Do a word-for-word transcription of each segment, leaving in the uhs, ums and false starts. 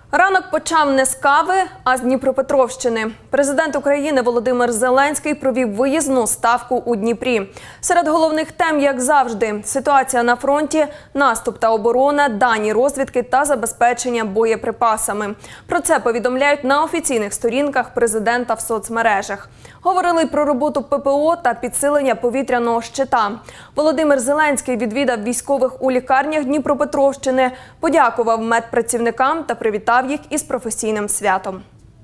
Ранок почав не з кави, а з Дніпропетровщини. Президент України Володимир Зеленський провів виїзну ставку у Дніпрі. Серед головних тем, як завжди, ситуація на фронті, наступ та оборона, дані розвідки та забезпечення боєприпасами. Про це повідомляють на офіційних сторінках президента в соцмережах. Говорили про роботу ППО та підсилення повітряного щита. Володимир Зеленський відвідав військових у лікарнях Дніпропетровщини, подякував медпрацівникам та привітав їх із професійним святом.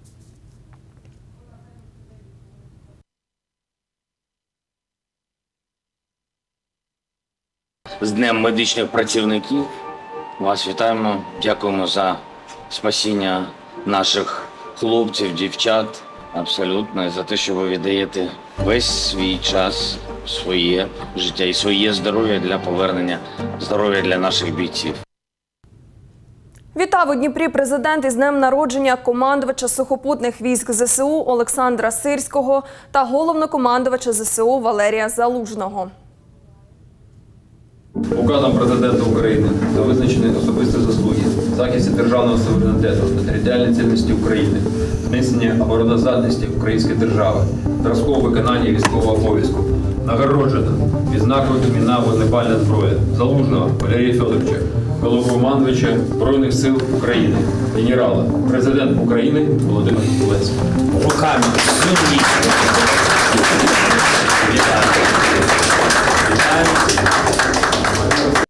З Днем медичних працівників вас вітаємо, дякуємо за спасіння наших хлопців, дівчат, абсолютно, і за те, що ви віддаєте весь свій час, своє життя і своє здоров'я для повернення здоров'я для наших бійців. Вітав у Дніпрі президент із днем народження командувача сухопутних військ ЗСУ Олександра Сирського та головнокомандувача ЗСУ Валерія Залужного. Указом Президента України за визначені особисті заслуги в захисті державного суверенітету та територіальної цілісності України, зміцнення обороноздатності української держави, зразкового виконання військового обов'язку, нагороджено відзнакою імена вогнепальна зброя Залужного Валерія Федоровича, головнокомандувача Збройних сил України, генерала, президент України Володимир Зеленський. Руками сильні. Вітаю. Вітаю.